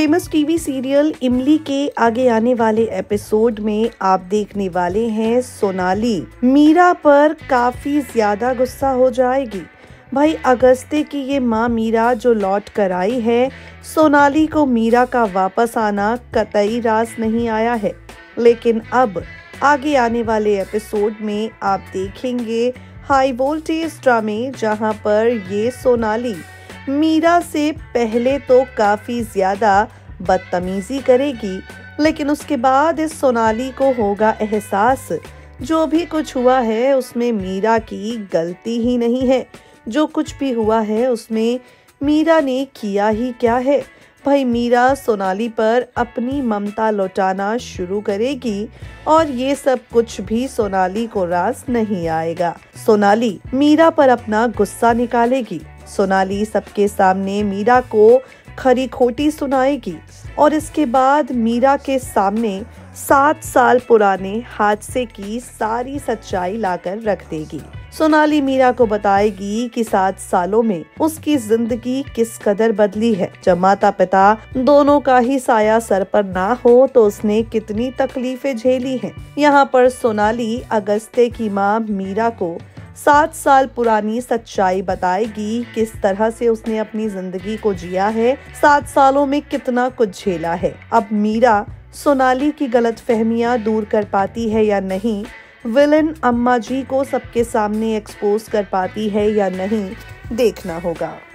Famous TV serial इमली के आगे आने वाले एपिसोड में आप देखने वाले हैं सोनाली मीरा पर काफी ज्यादा गुस्सा हो जाएगी। भाई अगस्त्य की ये माँ मीरा जो लौट कर आई है, सोनाली को मीरा का वापस आना कतई रास नहीं आया है। लेकिन अब आगे आने वाले एपिसोड में आप देखेंगे हाई वोल्टेज ड्रामे, जहां पर ये सोनाली मीरा से पहले तो काफी ज्यादा बदतमीजी करेगी, लेकिन उसके बाद इस सोनाली को होगा एहसास जो भी कुछ हुआ है उसमें मीरा की गलती ही नहीं है। जो कुछ भी हुआ है उसमें मीरा ने किया ही क्या है। भाई मीरा सोनाली पर अपनी ममता लौटाना शुरू करेगी और ये सब कुछ भी सोनाली को रास नहीं आएगा। सोनाली मीरा पर अपना गुस्सा निकालेगी। सोनाली सबके सामने मीरा को खरी खोटी सुनाएगी और इसके बाद मीरा के सामने 7 साल पुराने हादसे की सारी सच्चाई लाकर रख देगी। सोनाली मीरा को बताएगी कि 7 सालों में उसकी जिंदगी किस कदर बदली है। जब माता पिता दोनों का ही साया सर पर ना हो तो उसने कितनी तकलीफें झेली हैं। यहाँ पर सोनाली अगस्त्य की माँ मीरा को 7 साल पुरानी सच्चाई बताएगी, किस तरह से उसने अपनी जिंदगी को जिया है, 7 सालों में कितना कुछ झेला है। अब मीरा सोनाली की गलतफहमियां दूर कर पाती है या नहीं, विलन अम्मा जी को सबके सामने एक्सपोज कर पाती है या नहीं, देखना होगा।